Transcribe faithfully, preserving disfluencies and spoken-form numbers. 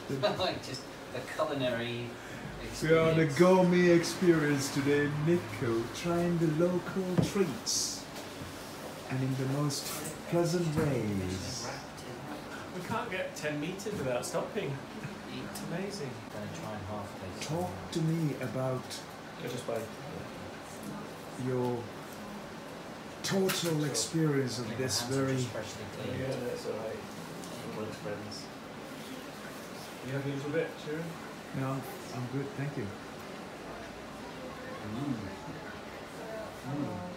Like just the culinary experience. We are on a gourmet experience today, Nico, trying the local treats and in the most pleasant ways. We can't get ten metres without stopping. It's amazing. I'm going to try and half taste. Talk to me about Just by your total experience of this very... Freshly cleaned. yeah, that's alright. England's friends. You have a little bit, Sharon? No, I'm good, thank you. Mm. Mm.